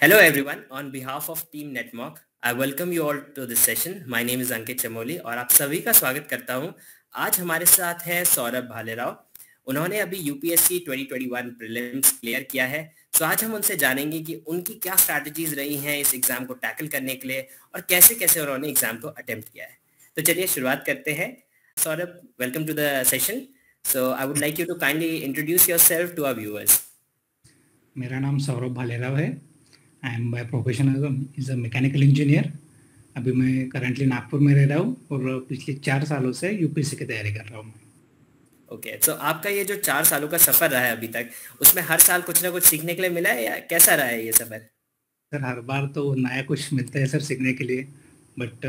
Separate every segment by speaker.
Speaker 1: Hello everyone, on behalf of Team Netmark, I welcome you all to this session. My name is Ankit Chamoli और आप सभी का स्वागत करता हूं। आज हमारे साथ है सौरभ भालेराव। उन्होंने अभी यूपीएससी 2021 प्रीलिम्स क्लियर किया है। तो आज हम उनसे जानेंगे कि उनकी क्या स्ट्रैटेजीज रही हैं इस एग्जाम को टैकल करने के लिए और कैसे कैसे उन्होंने एग्जाम को अटेम्प्ट किया है। तो चलिए शुरुआत करते हैं। Saurabh, welcome to the session. So I would like you to kindly introduce yourself to our viewers.
Speaker 2: मेरा नाम सौरभ भालेराव है। I am by profession is a mechanical engineer. अभी मैं करंटली नागपुर में रह रहा हूँ और पिछले 4 सालों से यूपीएससी की तैयारी कर रहा हूँ।
Speaker 1: ओके, तो आपका ये जो 4 सालों का सफर रहा है अभी तक, उसमें हर साल कुछ ना कुछ सीखने के लिए मिला है या कैसा रहा है ये सफर?
Speaker 2: सर, हर बार तो नया कुछ मिलता है सर सीखने के लिए, but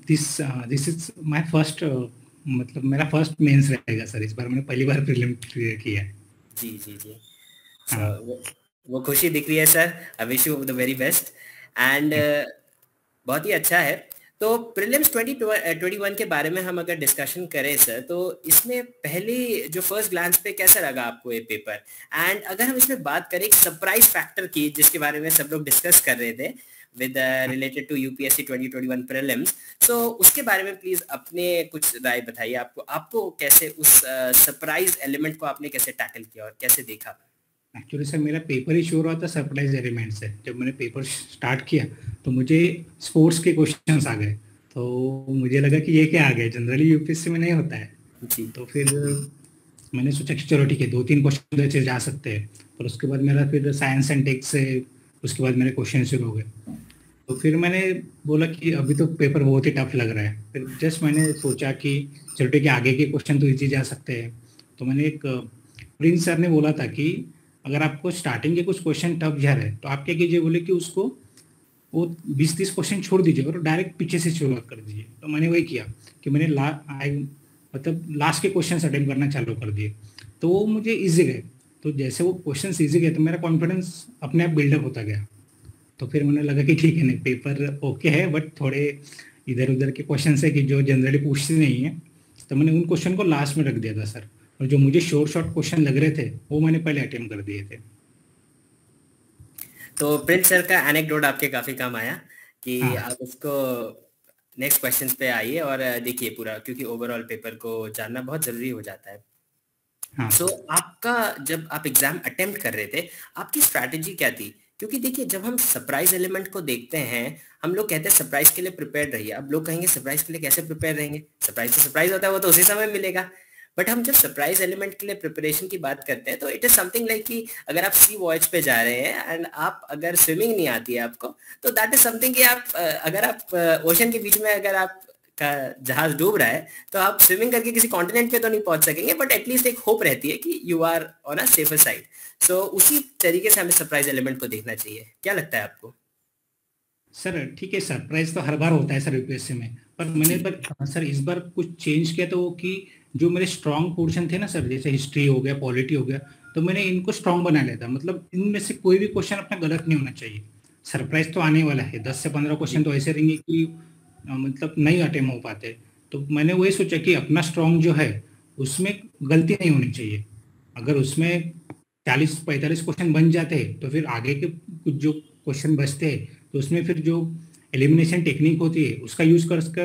Speaker 2: this is my first, मतलब मेरा फर्स्ट मेंस रहेगा सर। इस बार मैंने पहली बार प्रीलिम क्लियर किया है।
Speaker 1: जी जी जी।
Speaker 2: हाँ।
Speaker 1: वो खुशी दिख रही है sir. I wish you the very best and बहुत ही अच्छा है। तो प्रीलिम्स 2021 के बारे में हम अगर डिस्कशन करें सर, तो इसमें पहली जो फर्स्ट ग्लांस पे कैसा लगा आपको ये पेपर? एंड अगर हम इसमें बात करें एक सरप्राइज फैक्टर की जिसके बारे में सब लोग डिस्कस कर रहे थे with related to UPSC 2021 prelims, तो उसके बारे में प्लीज अपने कुछ राय बताइए। आपको कैसे उस सरप्राइज एलिमेंट को आपने कैसे टैकल किया और कैसे देखा?
Speaker 2: एक्चुअली सर, मेरा पेपर ही शुरू हुआ था सरप्राइज एलिमेंट से। जब मैंने पेपर स्टार्ट किया तो मुझे स्पोर्ट्स के क्वेश्चंस आ गए, तो मुझे लगा कि ये क्या आ गया, जनरली यूपीएससी में नहीं होता है जी। तो फिर मैंने सोचा कि चलो ठीक है, 2-3 क्वेश्चन तो ऐसे जा सकते हैं। पर उसके बाद मेरा फिर साइंस एंड टेक से उसके बाद मेरे क्वेश्चन शुरू हो गए। तो फिर मैंने बोला कि अभी तो पेपर बहुत ही टफ लग रहा है। फिर जस्ट मैंने सोचा कि चलो ठीक है, आगे के क्वेश्चन तो ईजी जा सकते हैं। तो मैंने एक प्रिंस सर ने बोला था कि अगर आपको स्टार्टिंग के कुछ क्वेश्चन टफ जा रहे हैं तो आप क्या कीजिए, बोले कि उसको वो 20-30 क्वेश्चन छोड़ दीजिए और डायरेक्ट पीछे से शुरुआत कर दीजिए। तो मैंने वही किया कि मैंने लास्ट के क्वेश्चन अटेम्प्ट करना चालू कर दिए, तो वो मुझे ईजी गए। तो जैसे वो क्वेश्चन ईजी गए तो मेरा कॉन्फिडेंस अपने आप बिल्डअप होता गया। तो फिर मुझे लगा कि ठीक है, नहीं पेपर ओके है, बट थोड़े इधर उधर के क्वेश्चन है कि जो जनरली पूछते नहीं है, तो मैंने उन क्वेश्चन को लास्ट में रख दिया था सर। और जो मुझे शॉर्ट क्वेश्चन लग रहे थे वो मैंने पहले अटेम्प्ट कर दिए थे।
Speaker 1: तो प्रिंस सर का एनेक्डोट आपके काफी काम आया कि
Speaker 2: हाँ।
Speaker 1: आप उसको नेक्स्ट क्वेश्चंस पे आइए और देखिए पूरा, क्योंकि ओवरऑल पेपर को जानना बहुत जरूरी हो जाता है।
Speaker 2: हाँ।
Speaker 1: सो आपका जब आप एग्जाम अटेम्प्ट कर रहे थे, आपकी स्ट्रैटेजी क्या थी? क्योंकि देखिए, जब हम सरप्राइज एलिमेंट को देखते हैं, हम लोग कहते हैं सरप्राइज के लिए प्रिपेयर रहिए। अब लोग कहेंगे सरप्राइज के लिए कैसे प्रिपेयर रहेंगे? सरप्राइज तो सरप्राइज होता है, वो तो उसी समय मिलेगा। बट हम जब सरप्राइज एलिमेंट के लिए प्रिपरेशन की बात करते हैं तो इट इज समथिंग लाइक कि अगर आप सी वॉयज पे जा रहे हैं एंड आप अगर स्विमिंग नहीं आती है आपको, तो दैट इज समथिंग कि आप अगर आप ओशन के बीच में अगर आप का जहाज डूब रहा है तो आप स्विमिंग करके किसी कॉन्टिनेंट पे तो नहीं पहुंच सकेंगे, बट एटलीस्ट एक होप रहती है कि you are on a safer side. So उसी तरीके से हमें सरप्राइज एलिमेंट को देखना चाहिए। क्या लगता है आपको?
Speaker 2: सर ठीक है, सरप्राइज तो हर बार होता है सर यूपीएससी में, पर मैंने सर इस बार कुछ चेंज किया तो कि जो मेरे स्ट्रॉन्ग पोर्शन थे ना सर, जैसे हिस्ट्री हो गया, पॉलिटी हो गया, तो मैंने इनको स्ट्रॉन्ग बना लिया था। मतलब इनमें से कोई भी क्वेश्चन अपना गलत नहीं होना चाहिए। सरप्राइज तो आने वाला है, 10 से 15 क्वेश्चन तो ऐसे रहेंगे कि मतलब नहीं अटेम्प्ट हो पाते। तो मैंने वही सोचा कि अपना स्ट्रॉन्ग जो है उसमें गलती नहीं होनी चाहिए। अगर उसमें 40-45 क्वेश्चन बन जाते हैं तो फिर आगे के कुछ जो क्वेश्चन बचते हैं तो उसमें फिर जो एलिमिनेशन टेक्निक होती है उसका यूज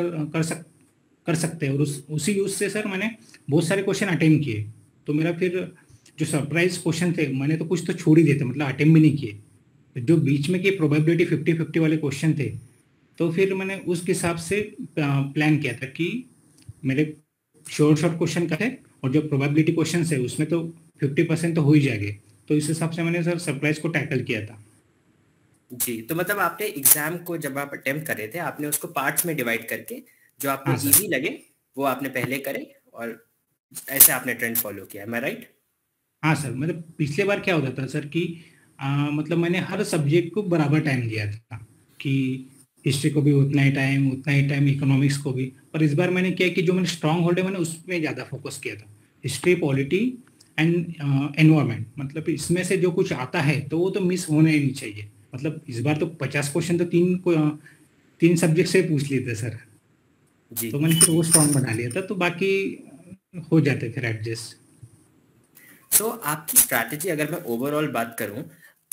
Speaker 2: कर सकते हैं। और उसी यूज से सर मैंने बहुत सारे क्वेश्चन अटेम्प्ट किए। तो मेरा फिर जो सरप्राइज क्वेश्चन थे मैंने तो कुछ तो छोड़ ही दिए थे, मतलब अटेम्प्ट भी नहीं किए। तो जो बीच में के प्रोबेबिलिटी 50-50 वाले क्वेश्चन थे, तो फिर मैंने उस हिसाब से प्लान किया था कि मेरे शॉर्ट क्वेश्चन का है और जो प्रोबेबिलिटी क्वेश्चन है उसमें तो 50% तो हो ही जाएंगे। तो इस हिसाब से मैंने सर सरप्राइज को टैकल किया था।
Speaker 1: जी, तो मतलब आपने एग्जाम को जब आप अटेम्प्ट कर रहे थे, आपने उसको पार्ट्स में डिवाइड करके जो आपको
Speaker 2: हाँ
Speaker 1: इजी लगे वो आपने पहले करे और ऐसे आपने ट्रेंड फॉलो किया। मैं राइट?
Speaker 2: हाँ सर, मतलब पिछले बार क्या होता था सर कि मतलब मैंने हर सब्जेक्ट को बराबर टाइम दिया था कि हिस्ट्री को भी उतना ही टाइम इकोनॉमिक्स को भी। पर इस बार मैंने क्या कि जो मैंने स्ट्रांग होल्ड है मैंने उसमें ज़्यादा फोकस किया था, हिस्ट्री, पॉलिटी एंड एनवायरमेंट। मतलब इसमें से जो कुछ आता है तो वो तो मिस होना ही नहीं चाहिए। मतलब इस बार तो 50 क्वेश्चन तो तीन सब्जेक्ट से पूछ लिए थे सर।
Speaker 1: जी।
Speaker 2: तो मैंने फिर वो स्ट्रांग बना लिया था, तो बाकी हो जाते फिर एडजस्ट।
Speaker 1: सो आपकी स्ट्रैटेजी अगर मैं ओवरऑल बात करूं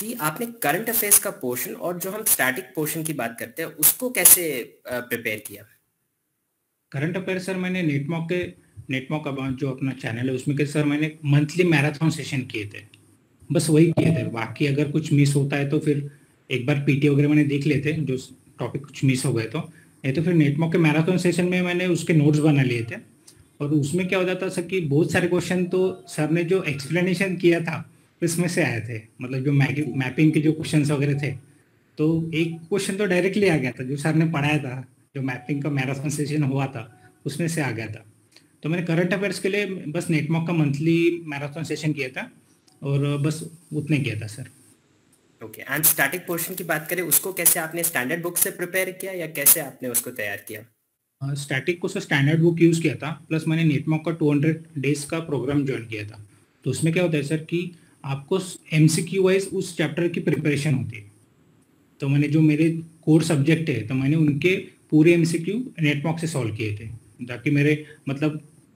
Speaker 1: जी, आपने करंट अफेयर्स का पोर्शन और जो हम स्टैटिक पोर्शन की बात करते हैं उसको कैसे प्रिपेयर किया?
Speaker 2: करंट अफेयर सर मैंने नेटमॉक का जो अपना चैनल है उसमें के सर मैंने मंथली मैराथन सेशन किए थे, बस वही किए थे। बाकी अगर कुछ मिस होता है तो फिर एक बार पीटी वगैरह मैंने देख लेते जो टॉपिक कुछ मिस हो गए तो, नहीं तो फिर नेटमॉक के मैराथन सेशन में मैंने उसके नोट्स बना लिए थे। और उसमें क्या हो जाता सर कि बहुत सारे क्वेश्चन तो सर ने जो एक्सप्लेनेशन किया था उसमें से आए थे, मतलब जो
Speaker 1: जी।
Speaker 2: मैपिंग के जो क्वेश्चन वगैरह थे, तो एक क्वेश्चन तो डायरेक्टली आ गया था जो सर ने पढ़ाया था, जो मैपिंग का मैराथन सेशन हुआ था उसमें से आ गया था। तो मैंने करंट अफेयर्स के लिए बस नेटमॉक का मंथली मैराथन सेशन किया था और बस उतने किया था sir.
Speaker 1: Okay, and static portion की बात करें उसको कैसे आपने स्टैंडर्ड बुक से प्रिपेयर किया या कैसे आपने उसको तैयार किया?
Speaker 2: स्टैटिक को सर स्टैंडर्ड बुक यूज़ किया था, प्लस मैंने नेटमॉक का 200 डेज का प्रोग्राम ज्वाइन किया था। तो उसमें क्या होता है सर कि आपको एमसीक्यू वाइज उस चैप्टर की प्रिपरेशन होती है। तो मैंने जो मेरे कोर सब्जेक्ट है तो मैंने उनके पूरे एमसीक्यू नेटमॉक से सॉल्व किए थे, ताकि मेरे मतलब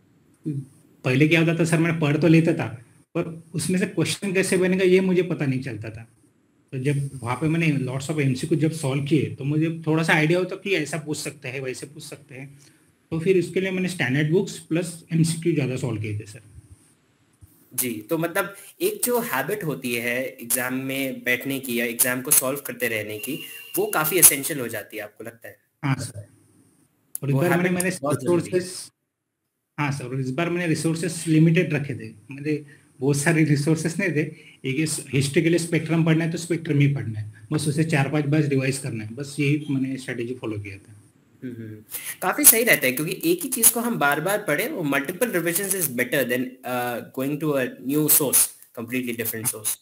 Speaker 2: पहले क्या होता था सर, मैं पढ़ तो लेता था पर उसमें से क्वेश्चन कैसे बनेगा ये मुझे पता नहीं चलता था। तो जब वहाँ पे मैंने लॉट्स ऑफ एमसीक्यू जब सॉल्व किए तो मुझे थोड़ा सा आइडिया होता कि ऐसा पूछ सकते हैं वैसे पूछ सकते हैं। तो फिर इसके लिए मैंने स्टैंडर्ड बुक्स प्लस एमसीक्यू ज़्यादा सॉल्व किए थे सर।
Speaker 1: जी, तो मतलब एक जो हैबिट होती है एग्जाम में बैठने की या एग्जाम को सॉल्व करते रहने की, वो काफी एसेंशियल हो जाती है, आपको लगता है?
Speaker 2: हाँ सर। और इस
Speaker 1: वो
Speaker 2: बार मैंने
Speaker 1: हैबिट
Speaker 2: मैंने
Speaker 1: बहुत जरूरी है।
Speaker 2: रिसोर्सेस, हाँ सर, और इस बार मैंने रिसोर्सेस लिमिटेड रखे थे। मैंने बहुत सारे रिसोर्सेस नहीं थे। एक हिस्ट्री के लिए स्पेक्ट्रम पढ़ना है तो स्पेक्ट्रम ही पढ़ना है, बस उसे 4-5 बार रिवाइज करना है, बस यही मैंने स्ट्रेटेजी फॉलो किया था।
Speaker 1: हम्म। काफी सही रहता है क्योंकि एक ही चीज को हम बार बार पढ़े, वो multiple revision is better than going to a new source, completely different source.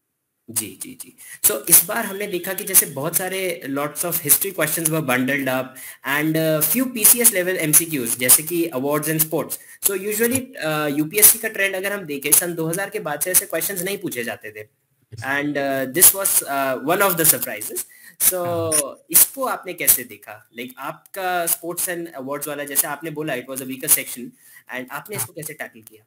Speaker 1: जी जी जी। सो इस बार हमने देखा कि जैसे बहुत सारे lots of history questions were bundled up and few PCS level MCQs जैसे कि awards and sports. So usually UPSC का ट्रेंड अगर हम देखें, सन 2000 के बाद से ऐसे क्वेश्चंस नहीं पूछे जाते थे and this was one of the surprises. So
Speaker 2: हाँ
Speaker 1: इसको आपने कैसे देखा? लाइक आपका स्पोर्ट्स एंड अवार्ड्स वाला, जैसे आपने बोला it was a weaker section, and आपने
Speaker 2: हाँ
Speaker 1: इसको कैसे टैकल किया?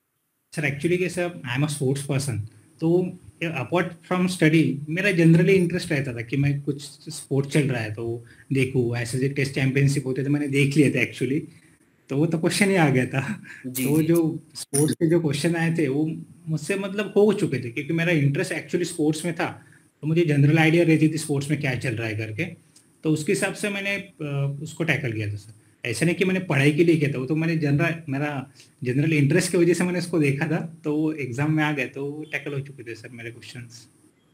Speaker 2: सर, एक्चुअली कैसे I am a sports person, तो अपार्ट फ्रॉम स्टडी मेरा जनरली इंटरेस्ट रहता था कि मैं कुछ स्पोर्ट चल रहा है तो देखूँ। ऐसे जो टेस्ट चैंपियनशिप होते थे मैंने देख लिए थे एक्चुअली, तो वो तो क्वेश्चन ही आ गया था।
Speaker 1: जी
Speaker 2: तो वो
Speaker 1: जी
Speaker 2: जो
Speaker 1: जी।
Speaker 2: स्पोर्ट्स के जो क्वेश्चन आए थे वो मुझसे मतलब हो चुके थे, क्योंकि मेरा इंटरेस्ट एक्चुअली स्पोर्ट्स में था। तो मुझे जनरल आइडिया रहती थी स्पोर्ट्स में क्या चल रहा है करके, तो उसके हिसाब से मैंने उसको टैकल किया था सर। ऐसा नहीं कि मैंने पढ़ाई के लिए किया था, वो तो मैंने मेरा जनरल इंटरेस्ट की वजह से मैंने उसको देखा था, तो वो एग्जाम में आ गए तो टैकल हो चुके थे सर मेरे क्वेश्चंस।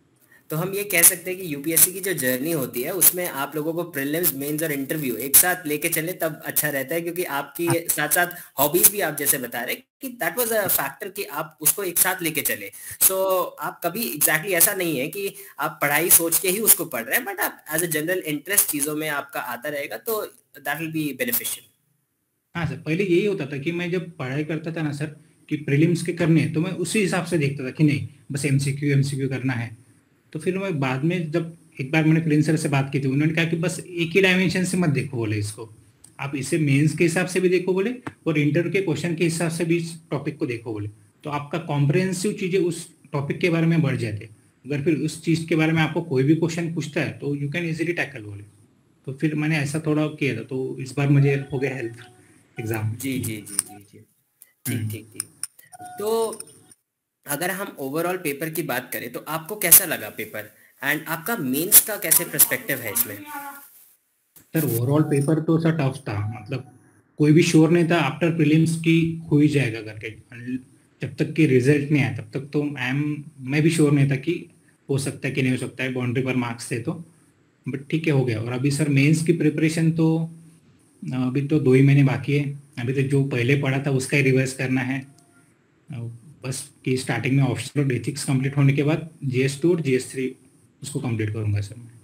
Speaker 1: तो हम ये कह सकते हैं कि यूपीएससी की जो जर्नी होती है उसमें आप लोगों को प्रीलिम्स, मेंस और इंटरव्यू एक साथ लेके चले तब अच्छा रहता है, क्योंकि आपकी साथ साथ हॉबीज भी आप जैसे बता रहे कि दैट वाज अ फैक्टर कि आप उसको एक साथ लेके चले। सो आप कभी एग्जैक्टली ऐसा नहीं है कि आप पढ़ाई सोच के ही उसको पढ़ रहे हैं, बट आप एज अ जनरल इंटरेस्ट चीजों में आपका आता रहेगा तो दैट विल बी बेनिफिशियल।
Speaker 2: हाँ सर, पहले यही होता था कि मैं जब पढ़ाई करता था ना सर, कि प्रीलिम्स के करने हैं तो मैं उसी हिसाब से देखता था कि नहीं बस एमसीक्यू एमसीक्यू करना है। तो फिर मैं बाद में जब एक बार मैंने प्रिंस सर से बात की थी, उन्होंने कहा कि बस एक ही डायमेंशन से मत देखो बोले इसको, आप इसे मेंस के हिसाब से भी देखो बोले और इंटर के क्वेश्चन के हिसाब से भी इस टॉपिक को देखो बोले, तो आपका कॉम्प्रहेंसिव चीज़ें उस टॉपिक के बारे में बढ़ जाते। अगर फिर उस चीज़ के बारे में आपको कोई भी क्वेश्चन पूछता है तो यू कैन इजीली टैकल बोले। तो फिर मैंने ऐसा थोड़ा किया था, तो इस बार मुझे हो गया हेल्प एग्जाम में।
Speaker 1: जी जी जी जी जी। ठीक
Speaker 2: हम्म।
Speaker 1: ठीक ठीक। तो अगर हम ओवरऑल पेपर की बात करें तो आपको कैसा लगा पेपर, एंड आपका मेंस का कैसे पर्सपेक्टिव है इसमें?
Speaker 2: सर ओवरऑल पेपर तो सर टफ था, मतलब कोई भी श्योर नहीं था आफ्टर प्रीलिम्स की हो ही जाएगा करके। जब तक कि रिजल्ट नहीं आया तब तक तो मैं भी श्योर नहीं था कि हो सकता है कि नहीं हो सकता है, बाउंड्री पर मार्क्स थे तो। बट ठीक है, हो गया। और अभी सर मेंस की प्रिपरेशन तो अभी तो 2 ही महीने बाकी है। अभी तो जो पहले पढ़ा था उसका ही रिवाइज करना है। अ, बस कि स्टार्टिंग में ऑप्शनल और एथिक्स कंप्लीट होने के बाद जीएस 2 और जीएस 3 उसको कंप्लीट करूंगा सर मैं।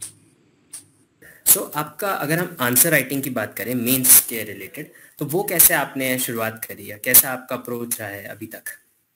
Speaker 1: सो आपका अगर हम आंसर राइटिंग की बात करें मेंस के रिलेटेड, तो वो कैसे आपने शुरुआत करी है, कैसा आपका अप्रोच रहा है अभी तक?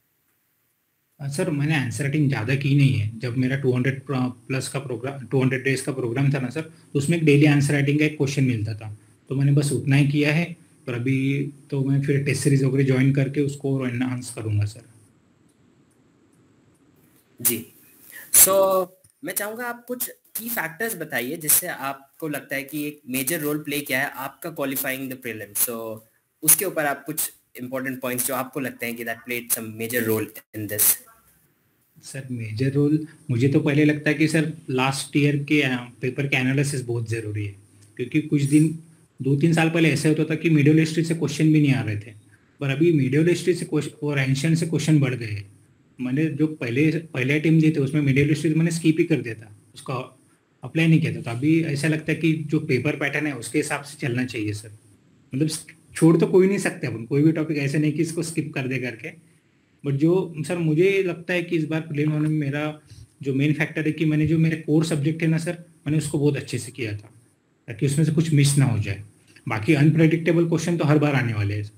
Speaker 2: सर मैंने आंसर राइटिंग ज़्यादा की नहीं है। जब मेरा 200 प्लस का प्रोग्राम 200 डेज का प्रोग्राम था ना सर, तो उसमें एक डेली आंसर राइटिंग का एक क्वेश्चन मिलता था, तो मैंने बस उतना ही किया है। पर अभी तो मैं फिर टेस्ट सीरीज वगैरह ज्वाइन करके उसको और एनहांस करूंगा सर।
Speaker 1: जी। सो मैं चाहूंगा आप कुछ की फैक्टर्स बताइए जिससे आपको लगता है कि एक मेजर रोल प्ले किया है आपका क्वालिफाइंग द प्रीलिम्स। सो उसके ऊपर आप कुछ इंपॉर्टेंट पॉइंट्स जो आपको लगते हैं कि that played some major role in this.
Speaker 2: Sir major role मुझे तो पहले लगता है कि सर लास्ट ईयर के पेपर के एनालिसिस बहुत ज़रूरी है, क्योंकि कुछ दिन 2-3 साल पहले ऐसे होता था कि मिडियल हिस्ट्री से क्वेश्चन भी नहीं आ रहे थे, पर अभी मिडियल हिस्ट्री से क्वेश्चन और एंशियंट से क्वेश्चन बढ़ गए हैं। मैंने जो पहले पहले टीम दी थी उसमें मिडियल हिस्ट्री मैंने स्किप ही कर दिया था, उसका अप्लाई नहीं किया था। तो अभी ऐसा लगता है कि जो पेपर पैटर्न है उसके हिसाब से चलना चाहिए सर। मतलब छोड़ तो कोई नहीं सकते अपन, कोई भी टॉपिक ऐसे नहीं कि इसको स्किप कर दे करके। बट जो सर मुझे लगता है कि इस बार प्लेन होने में मेरा जो मेन फैक्टर है कि मैंने जो मेरे कोर सब्जेक्ट है ना सर, मैंने उसको बहुत अच्छे से किया था, ताकि उसमें से कुछ मिस ना हो जाए। बाकी अनप्रेडिक्टेबल क्वेश्चन तो हर बार आने वाले हैं।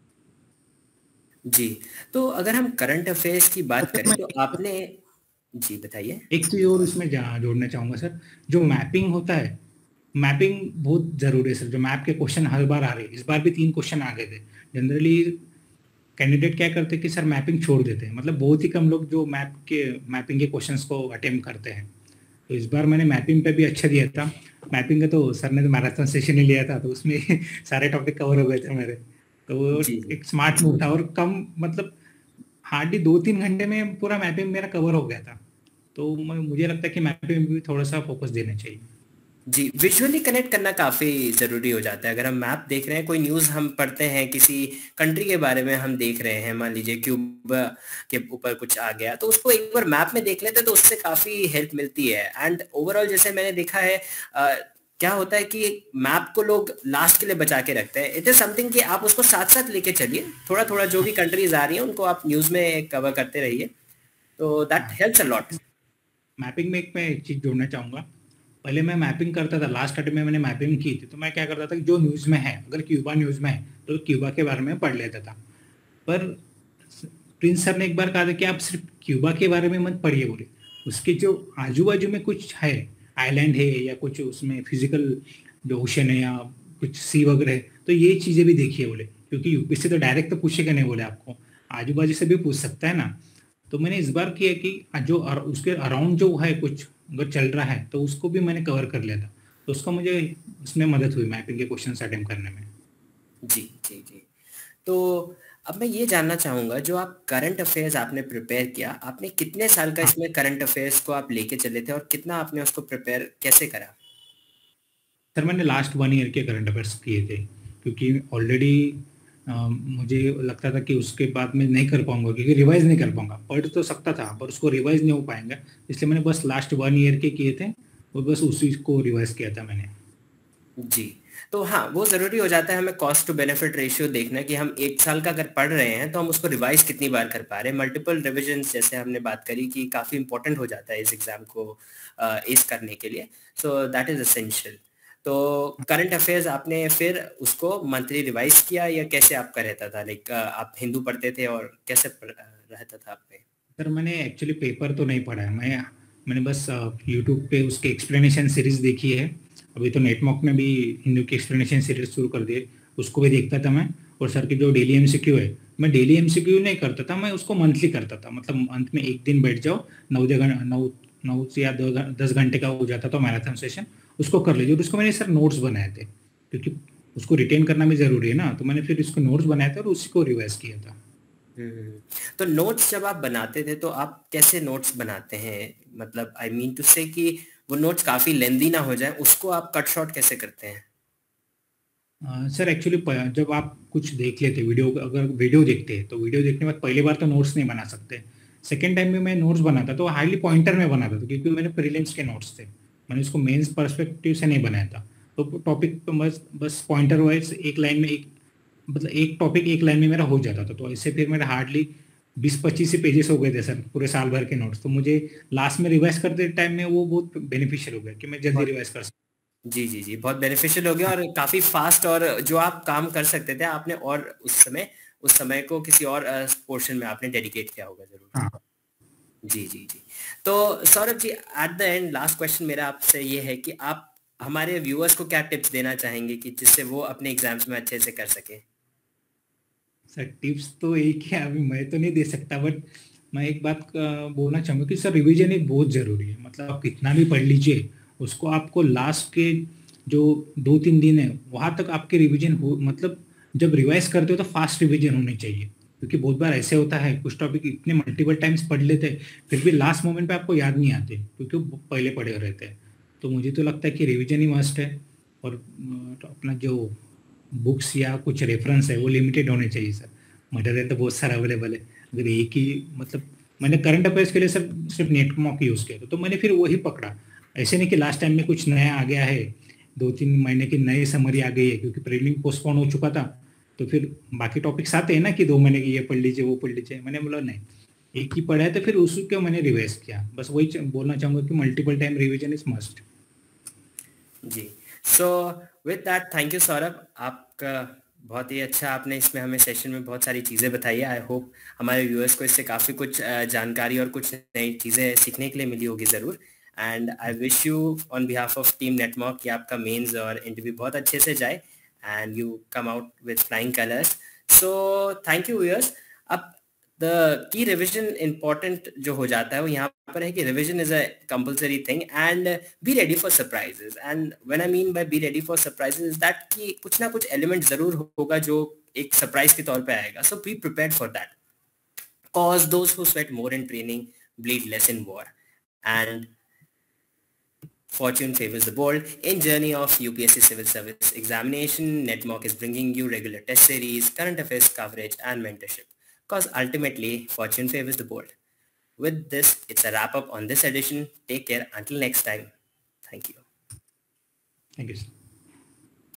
Speaker 1: जी, तो अगर हम करंट अफेयर्स की बात
Speaker 2: अच्छा,
Speaker 1: करें
Speaker 2: मैं
Speaker 1: तो आपने, जी बताइए।
Speaker 2: एक चीज और इसमें जोड़ना चाहूंगा सर, जो मैपिंग होता है, मैपिंग बहुत जरूरी है सर। जो मैप के क्वेश्चन हर बार आ रहे हैं, इस बार भी 3 क्वेश्चन आ गए थे। जनरली कैंडिडेट क्या करते हैं कि सर मैपिंग छोड़ देते हैं, मतलब बहुत ही कम लोग जो मैपिंग के क्वेश्चंस को अटेम्प्ट करते हैं। तो इस बार मैंने मैपिंग पे भी अच्छा दिया था। मैपिंग का तो सर ने तो मैराथन सेशन ही लिया था, तो उसमें सारे टॉपिक कवर हो गए थे मेरे। तो वो
Speaker 1: जी जी
Speaker 2: एक स्मार्ट मूव था, और कम मतलब हार्डली 2-3 घंटे में पूरा मैपिंग मेरा कवर हो गया था। तो मुझे लगता है कि मैपिंग में भी थोड़ा सा फोकस देना चाहिए।
Speaker 1: जी, विजुअली कनेक्ट करना काफ़ी ज़रूरी हो जाता है। अगर हम मैप देख रहे हैं, कोई न्यूज़ हम पढ़ते हैं, किसी कंट्री के बारे में हम देख रहे हैं, मान लीजिए क्यूबा के ऊपर कुछ आ गया, तो उसको एक बार मैप में देख लेते हैं तो उससे काफ़ी हेल्प मिलती है। एंड ओवरऑल जैसे मैंने देखा है क्या होता है कि मैप को लोग लास्ट के लिए बचा के रखते हैं। इट इज़ समथिंग कि आप उसको साथ-साथ लेके चलिए, थोड़ा-थोड़ा जो भी कंट्रीज़ आ रही हैं उनको आप न्यूज़ में कवर करते रहिए, तो दैट
Speaker 2: हाँ,
Speaker 1: हेल्प्स अ लॉट।
Speaker 2: मैपिंग में मैं एक चीज जोड़ना चाहूंगा। पहले मैं मैपिंग करता था, लास्ट अटेम्प्ट में मैंने मैपिंग की थी, तो मैं क्या करता था कि जो न्यूज़ में है, अगर क्यूबा न्यूज़ में है तो क्यूबा के बारे में पढ़ लेता था। पर प्रिंस सर ने एक बार कहा था कि आप सिर्फ क्यूबा के बारे में मत पढ़िए, बोले उसके जो आजू बाजू में कुछ है, आइलैंड है या कुछ उसमें फिजिकल जो ओशन है या कुछ सी वगैरह है, तो ये चीज़ें भी देखिए बोले, क्योंकि यूपीएससी तो डायरेक्ट तो पूछेगा नहीं, बोले आपको आजू बाजू से भी पूछ सकता है ना। तो मैंने इस बार किया कि जो उसके अराउंड जो है कुछ अगर चल रहा है तो उसको भी मैंने कवर कर लिया था। तो उसका मुझे उसमें मदद हुई मैपिंग के क्वेश्चन अटेम्प्ट करने में।
Speaker 1: जी, जी, जी। तो अब मैं ये जानना चाहूँगा, जो आप करंट अफ़ेयर्स आपने प्रिपेयर किया, आपने कितने साल का
Speaker 2: हाँ
Speaker 1: इसमें करंट अफ़ेयर्स को आप लेके चले थे और कितना आपने उसको प्रिपेयर कैसे करा?
Speaker 2: सर, मैंने लास्ट 1 ईयर के करंट अफेयर्स किए थे, क्योंकि ऑलरेडी मुझे लगता था कि उसके बाद मैं नहीं कर पाऊंगा, क्योंकि रिवाइज नहीं कर पाऊंगा। पढ़ तो सकता था पर उसको रिवाइज नहीं हो पाएंगा, इसलिए मैंने बस लास्ट 1 ईयर के किए थे और बस उसी को रिवाइज किया था मैंने।
Speaker 1: जी, तो हाँ, वो ज़रूरी हो जाता है हमें कॉस्ट टू बेनिफिट रेशियो देखना कि हम 1 साल का अगर पढ़ रहे हैं, तो हम उसको रिवाइज़ कितनी बार कर पा रहे हैं। मल्टीपल रिविजन्स जैसे हमने बात करी कि काफ़ी इम्पोर्टेंट हो जाता है इस एग्ज़ाम को एस करने के लिए। So that is essential. तो करंट अफ़ेयर्स आपने फिर उसको मंथली रिवाइज़ किया या कैसे आपका रहता था? लाइक आप हिंदू पढ़ते थे और कैसे रहता था आप पे?
Speaker 2: सर, मैंने एक्चुअली पेपर तो नहीं पढ़ा है। मैंने बस यूट्यूब पे उसके एक्सप्लेनेशन सीरीज देखी है। अभी तो नेटमॉक में भी हिंदू की एक्सप्लेनेशन सीरीज शुरू कर दिए, उसको भी देखता था मैं। और सर की जो डेली एमसीक्यू है, मैं डेली एमसीक्यू नहीं करता था, मैं उसको मंथली करता था। मतलब मंथ में एक दिन बैठ जाओ, 9 से या 10 घंटे का हो जाता था मैराथन सेशन, उसको कर लीजिए। और उसको मैंने सर नोट्स बनाए थे, क्योंकि उसको रिटेन करना भी जरूरी है ना, तो मैंने फिर इसको नोट्स बनाए थे और उसी को रिवाइज किया था।
Speaker 1: हुँ। तो नोट्स जब आप बनाते थे तो आप कैसे नोट्स बनाते हैं? मतलब आई मीन टू से कि वो नोट्स काफ़ी लेंदी ना हो जाएँ, उसको आप कट शॉर्ट कैसे करते हैं?
Speaker 2: सर एक्चुअली जब आप कुछ देख लेते वीडियो, अगर वीडियो देखते हैं तो वीडियो देखने के बाद पहली बार तो नोट्स नहीं बना सकते। सेकेंड टाइम में मैं नोट्स बनाता तो हार्डली पॉइंटर में बनाता था, क्योंकि मेरे प्रीलिम्स के नोट्स थे। मैंने उसको मेंस पर्सपेक्टिव से नहीं बनाया था। तो टॉपिक पे बस बस पॉइंटर वाइज एक लाइन में एक, मतलब एक टॉपिक एक लाइन में मेरा हो जाता था। तो इससे फिर मेरा हार्डली 20-25 पेजेस हो गए थे सर, पूरे साल भर के नोट्स। तो मुझे लास्ट में रिवाइज करते टाइम में वो बहुत बेनिफिशियल हो गया कि मैं जल्दी
Speaker 1: बहुत
Speaker 2: रिवाइज कर सकता।
Speaker 1: जी, जी, जी, बहुत बेनिफिशियल हो गया और काफ़ी फ़ास्ट, और जो आप काम कर सकते थे आपने और उस समय को किसी और पोर्शन में आपने डेडिकेट किया होगा ज़रूर।
Speaker 2: हाँ
Speaker 1: जी, जी, जी। तो Saurabh ji, at the end last question मेरा आपसे ये है कि आप हमारे व्यूअर्स को क्या टिप्स देना चाहेंगे कि जिससे वो अपने एग्ज़ाम्स में अच्छे से कर सकें?
Speaker 2: सर, टिप्स तो एक ही है, अभी मैं तो नहीं दे सकता, बट मैं एक बात बोलना चाहूँगा कि सर रिवीजन एक बहुत ज़रूरी है। मतलब आप कितना भी पढ़ लीजिए, उसको आपको लास्ट के जो 2-3 दिन है वहाँ तक आपके रिवीजन हो, मतलब जब रिवाइज करते हो तो फास्ट रिवीजन होनी चाहिए। क्योंकि बहुत बार ऐसे होता है कुछ टॉपिक इतने मल्टीपल टाइम्स पढ़ लेते हैं फिर भी लास्ट मोमेंट पे आपको याद नहीं आते क्योंकि वो पहले पढ़े रहते हैं। तो मुझे तो लगता है कि रिवीजन ही मस्ट है। और तो अपना जो बुक्स या कुछ रेफरेंस है वो लिमिटेड होने चाहिए सर। मटेरियल तो बहुत सारा अवेलेबल है। अगर एक ही मतलब मैंने करंट अफेयर्स के लिए सर सिर्फ नेट मॉक यूज़ किया था तो मैंने फिर वही पकड़ा। ऐसे नहीं कि लास्ट टाइम में कुछ नया आ गया है, 2-3 महीने की नई समरी आ गई है क्योंकि प्रीलिम पोस्टपोन हो चुका था। तो फिर बाकी टॉपिक्स आते हैं ना कि 2 महीने की ये पढ़ लीजिए वो पढ़ लीजिए, मैंने बोला नहीं, एक ही पढ़ा है तो फिर उसको मैंने रिवाइज किया। बस वही बोलना चाहूँगा कि multiple time revision is must.
Speaker 1: जी। So with that thank you Saurabh, आपका बहुत ही अच्छा, आपने इसमें हमें सेशन में बहुत सारी चीज़ें बताई है। आई होप हमारे व्यूअर्स को इससे काफ़ी कुछ जानकारी और कुछ नई चीज़ें सीखने के लिए मिली होगी ज़रूर। And I wish you on behalf of team network कि आपका मेंस और इंटरव्यू बहुत अच्छे से जाए and you come out with flying colours. So thank you viewers. अब द की रिविजन इंपॉर्टेंट जो हो जाता है वो यहाँ पर है कि revision is a compulsory thing and be ready for surprises. And when I mean by be ready for surprises that कि कुछ ना कुछ एलिमेंट जरूर होगा जो एक सरप्राइज के तौर पे आएगा। So be prepared for that, cause those who sweat more in training bleed less in war. And fortune favors the bold. In journey of UPSC Civil Service Examination, NetMock is bringing you regular test series, current affairs coverage, and mentorship. Because ultimately, fortune favors the bold. With this, it's a wrap up on this edition. Take care until next time. Thank you.
Speaker 2: Thank you, sir.